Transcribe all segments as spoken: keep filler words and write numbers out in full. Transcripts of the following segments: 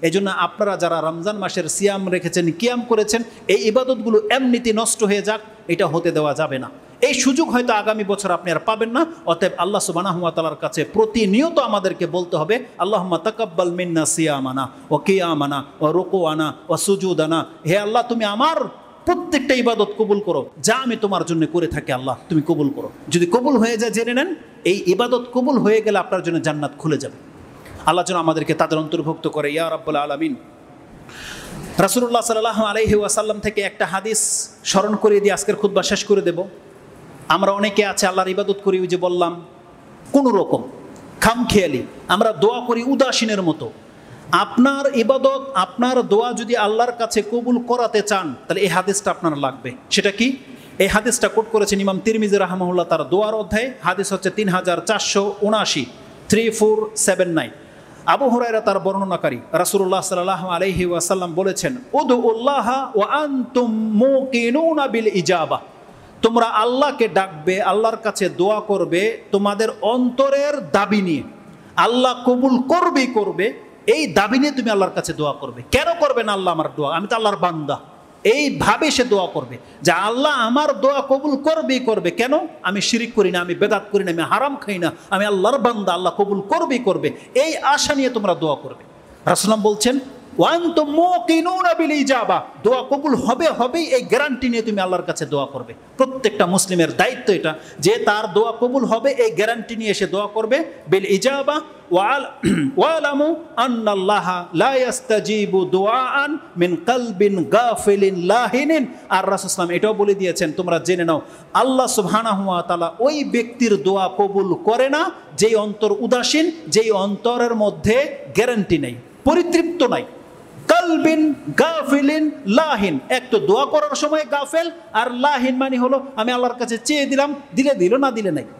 এই জন্য আপনারা যারা রমজান মাসের সিয়াম রেখেছেন, কিয়াম করেছেন, এই ইবাদতগুলো এমনিতে নষ্ট হয়ে যাক, এটা হতে দেওয়া যাবে না। এই সুযোগ হয়তো আগামী বছর আপনি আর পাবেন না। অতএব আল্লাহ সুবহানাহু ওয়া তাআলার কাছে প্রতিনিয়ত আমাদেরকে বলতে হবে, আল্লাহুম্মা তাকাব্বাল মিন্না সিয়ামানা ওয়া কিয়ামানা ওয়া রুকুআনা ওয়া সুজুদানা। হে আল্লাহ, তুমি আমার প্রত্যেকটা ইবাদত কবুল করো, যা আমি তোমার জন্য করে থাকি, আল্লাহ তুমি কবুল করো। যদি কবুল হয়ে যায়, জেনে নেন এই ইবাদত কবুল হয়ে গেলে আপনার জন্য জান্নাত খুলে যাবে। আল্লাহ যেন আমাদেরকে তাদের অন্তর্ভুক্ত করে, ইয়া রাব্বুল আলামিন। রাসূলুল্লাহ সাল্লাল্লাহু আলাইহি ওয়াসাল্লাম থেকে একটা হাদিস স্মরণ করিয়ে দিয়ে আজকের খুতবা শেষ করে দেব। আমরা অনেকে আছে আল্লাহর ইবাদত করি, ওই যে বললাম, কোনো রকম খামখেয়ালি, আমরা দোয়া করি উদাসীনের মতো। আপনার ইবাদত, আপনার দোয়া যদি আল্লাহর কাছে কবুল করাতে চান, তাহলে এই হাদিসটা আপনার লাগবে। সেটা কি? এই হাদিসটা কোট করেছেন ইমাম তিরমিজি রাহিমাহুল্লাহ তার দোয়ার অধ্যায়ে। হাদিস হচ্ছে তিন হাজার চারশো উনআশি three four seven nine. Abu Hurairah তার বর্ণনাকারী, রাসূলুল্লাহ সাল্লাল্লাহু আলাইহি ওয়াসাল্লাম বলেছেন, উদউল্লাহ ওয়া আনতুম মুকিনুনা বিল ইজাবা। তোমরা আল্লাহকে ডাকবে, আল্লাহর কাছে দোয়া করবে তোমাদের অন্তরের দাবি নিয়ে। আল্লাহ কবুল করবেই করবে, এই দাবি নিয়ে তুমি আল্লাহর কাছে দোয়া করবে। কেন করবে না আল্লাহ আমার দোয়া? আমি তো আল্লাহর বান্দা, এইভাবে সে দোয়া করবে যে আল্লাহ আমার দোয়া কবুল করবেই করবে। কেন? আমি শিরিক করি না, আমি বেদাত করি না, আমি হারাম খাই না, আমি আল্লাহর বান্দা, আল্লাহ কবুল করবেই করবে। এই আশা নিয়ে তোমরা দোয়া করবে। রাসূলুল্লাহ বলছেন, ওয়ান্তুম মুকিনুনা বিল ইজাবা, দোয়া কবুল হবে হবেই, এই গ্যারান্টি নিয়ে তুমি আল্লাহর কাছে দোয়া করবে। প্রত্যেকটা মুসলিমের দায়িত্ব এটা, যে তার দোয়া কবুল হবে এই গ্যারান্টি নিয়ে এসে দোয়া করবে। বিল ইজাবা ওয়ালামু আন্নাল্লাহা লা ইস্তাজিবু দুআআন মিন কলবিন গাফিলিন লাহিনিন। আর রাসূল সাল্লাল্লাহু আলাইহি ওয়াসাল্লাম এটাও বলে দিয়েছেন, তোমরা জেনে নাও, আল্লাহ সুবহানাহু ওয়া তাআলা ওই ব্যক্তির দোয়া কবুল করে না যেই অন্তর উদাসীন, যেই অন্তরের মধ্যে গ্যারান্টি নেই, পরিতৃপ্ত নাই। কলবিন গাফিলিন লাহিন, এক তো দোয়া করার সময় গাফেল, আর লাহিন মানে হলো আমি আল্লাহর কাছে চেয়ে দিলাম, দিলে দিল, না দিলে নাই।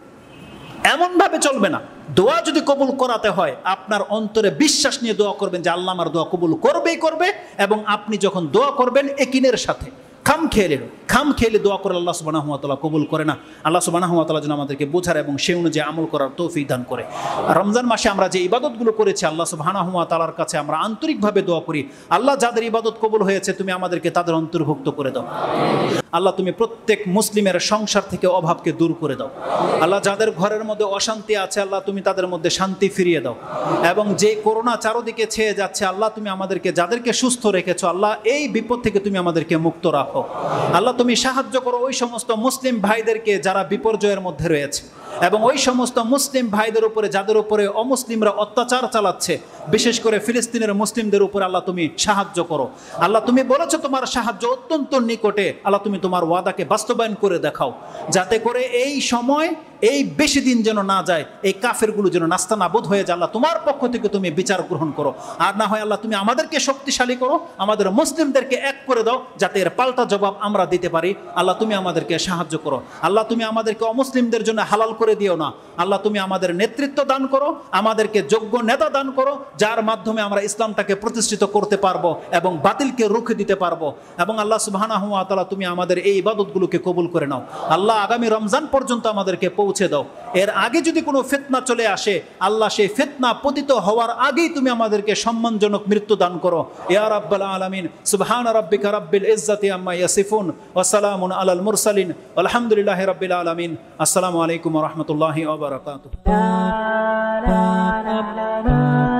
এমন ভাবে চলবে না। দোয়া যদি কবুল করাতে হয়, আপনার অন্তরে বিশ্বাস নিয়ে দোয়া করবেন যে আল্লাহ আমার দোয়া কবুল করবেই করবে। এবং আপনি যখন দোয়া করবেন একিনের সাথে, খাম খেয়ে খাম খেয়ে দোয়া করে আল্লাহ সুবহানাহু ওয়া তাআলা কবুল করে না। আল্লাহ সুবহানাহু ওয়া তাআলা যেন আমাদেরকে বোঝার এবং সেই অনুযায়ী আমল করার তৌফিক দান করে। রমজান মাসে আমরা যে ইবাদতগুলো করেছি, আল্লাহ সুবহানাহু ওয়া তাআলার কাছে আমরা আন্তরিকভাবে দোয়া করি, আল্লাহ যাদের ইবাদত কবুল হয়েছে তুমি আমাদেরকে তাদের অন্তর্ভুক্ত করে দাও। আল্লাহ তুমি প্রত্যেক মুসলিমের সংসার থেকে অভাবকে দূর করে দাও। আল্লাহ যাদের ঘরের মধ্যে অশান্তি আছে, আল্লাহ তুমি তাদের মধ্যে শান্তি ফিরিয়ে দাও। এবং যে করোনা চারদিকে ছেয়ে যাচ্ছে, আল্লাহ তুমি আমাদেরকে যাদেরকে সুস্থ রেখেছো, আল্লাহ এই বিপদ থেকে তুমি আমাদেরকে মুক্ত রাখো। আল্লাহ তুমি সাহায্য করো ওই সমস্ত মুসলিম ভাইদেরকে যারা বিপর্যয়ের মধ্যে রয়েছে, এবং ওই সমস্ত মুসলিম ভাইদের উপরে যাদের উপরে অমুসলিমরা অত্যাচার চালাচ্ছে, বিশেষ করে ফিলিস্তিনের মুসলিমদের উপরে আল্লাহ তুমি সাহায্য করো। আল্লাহ তুমি বলেছো তোমার সাহায্য অত্যন্ত নিকটে, আল্লাহ তুমি তোমার ওয়াদাকে বাস্তবায়ন করে দেখাও, যাতে করে এই সময়, এই বেশি দিন যেন না যায়, এই কাফেরগুলো যেন নাস্তানাবুদ হয়ে যায়। আল্লাহ তোমার পক্ষ থেকে তুমি বিচার গ্রহণ করো। আর না হয় আল্লাহ তুমি আমাদেরকে শক্তিশালী করো, আমাদের মুসলিমদেরকে এক করে দাও, যাতে এর পাল্টা জবাব আমরা দিতে পারি। আল্লাহ তুমি আমাদেরকে সাহায্য করো। আল্লাহ তুমি আমাদেরকে অমুসলিমদের জন্য হালাল করে দিও না। আল্লাহ তুমি আমাদের নেতৃত্ব দান করো, আমাদেরকে যোগ্য নেতা দান করো, যার মাধ্যমে আমরা ইসলামটাকে প্রতিষ্ঠিত করতে পারবো এবং বাতিলকে রুখে দিতে পারবো। এবং আল্লাহ সুবহানাহু ওয়া তাআলা তুমি আমাদের এই ইবাদতগুলোকে কবুল করে নাও। আল্লাহ আগামী রমজান পর্যন্ত আমাদেরকে পৌঁছে দাও। এর আগে যদি কোনো ফিতনা চলে আসে, আল্লাহ সেই ফিতনা পতিত হওয়ার আগেই তুমি আমাদেরকে সম্মানজনক মৃত্যু দান করো। ইয়া রাব্বাল আলামিন, সুবহান রাব্বিকা রাব্বিল ইজ্জাতি আম্মা ইয়াসিফুন ওয়া সালামুন আলাল মুরসালিন আলহামদুলিল্লাহি রাব্বিল আলামিন। আসসালামু আলাইকুম ওয়া রাহমাতুল্লাহি ওয়া বারাকাতুহু।